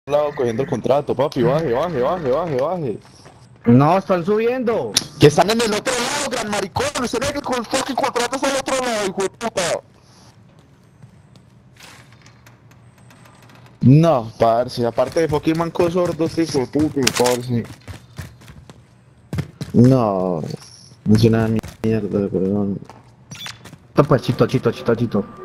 lado cogiendo el contrato, papi, baje, baje, baje, baje, baje. No, están subiendo. Que están en el otro lado, gran maricón, usted ve que con fucking contratos al otro lado, hijo de puta. No, parce, aparte de fucking manco sordo, este hijo de puta, parce. No, no es una mierda, perdón. Pues chito, chito, chito, chito.